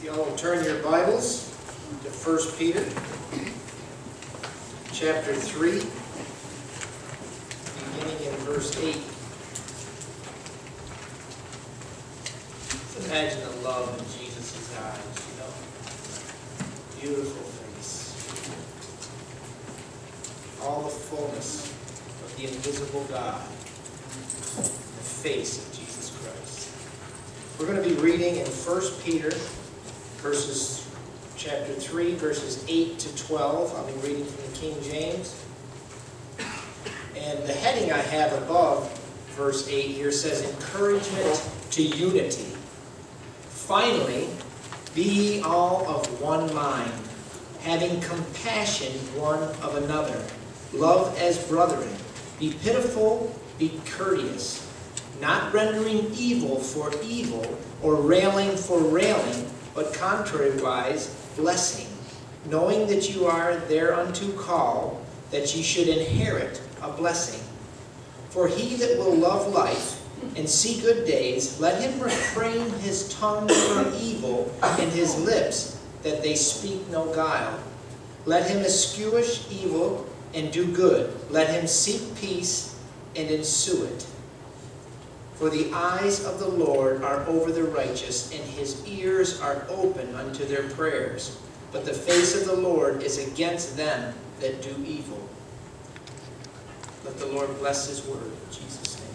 y'all will turn your Bibles to 1 Peter chapter 3, beginning in verse 8. Just imagine the love in Jesus' eyes, you know. Beautiful face. All the fullness of the invisible God in the face of Jesus Christ. We're going to be reading in 1 Peter chapter 3, verses 8 to 12. I'll be reading from the King James. And the heading I have above verse 8 here says, Encouragement to Unity. Finally, be ye all of one mind, having compassion one of another. Love as brethren. Be pitiful, be courteous, not rendering evil for evil, or railing for railing, but contrariwise blessing, knowing that you are thereunto called, that ye should inherit a blessing. For he that will love life and see good days, let him refrain his tongue from evil, and his lips that they speak no guile. Let him eschew evil and do good. Let him seek peace and ensue it. For the eyes of the Lord are over the righteous, and his ears are open unto their prayers. But the face of the Lord is against them that do evil. Let the Lord bless his word in Jesus' name.